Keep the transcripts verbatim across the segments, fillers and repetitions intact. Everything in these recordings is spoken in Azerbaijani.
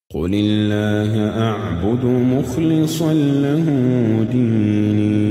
قل الله أعبد مخلصا له ديني.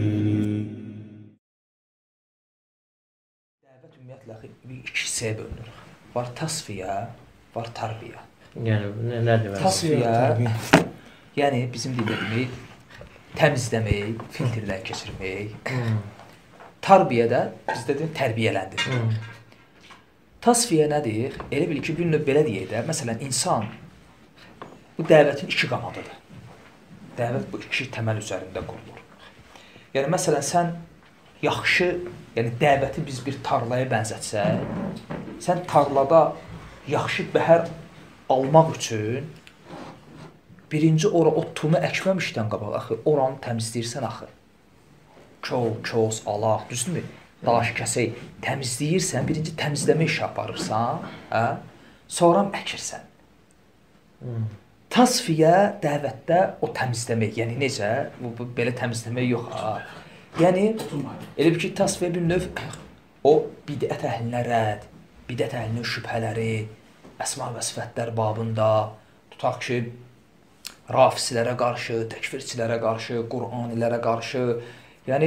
Dəvət ümumiyyətlə iki hissəyə bölünür. Var tasfiyə, var tərbiyə. Yəni nə demək? Tasfiyə, yəni bizim dildə demək, təmizləmək, filtrdən keçirmək. Hmm. Tərbiyədə bizdə demək tərbiyələndirmək. Hmm. Tasfiyə nədir? Elə bil ki, bir növ belə deyək də, məsələn, insan bu dəvətin iki qanadıdır. Dəvət bu iki təməl üzərində qurulur. Yəni, məsələn, sən yaxşı, yəni dəvəti biz bir tarlaya bənzətsək, sən tarlada yaxşı bəhər almaq üçün birinci ora o tumu əkməmişdən qabaq, axı, oranı təmizləyirsən axı. Kol, kos, alaq, düzdürmü? Daş, kəsək təmizləyirsən, birinci təmizləmə işi aparırsan, hə? Sonra əkirsən. Hmm. Tasfiyə dəvətdə o təmizləmək, yəni necə? Bu, bu belə təmizləmək yox, ha? Yəni, elə bir ki, tasfiyə bir növ o bidət əhlinə rədd, bidət əhlinin şübhələri, əsma və sifətlər babında, tutaq ki, rafisilərə qarşı, təkfirçilərə qarşı, Qur'anilərə qarşı, yəni,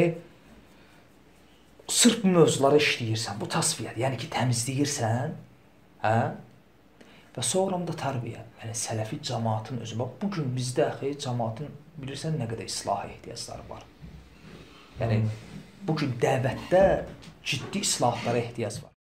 sırf bu mövzuları işləyirsən, bu tasfiyyədir, yəni ki, təmizləyirsən, hə? Və sonra da tərbiyə, yəni sələfi cəmaatın özü. Bax, bugün bizdə axı cəmaatın bilirsən nə qədər islaha ehtiyacları var. Yəni, bugün dəvətdə ciddi islahatlara ehtiyac var.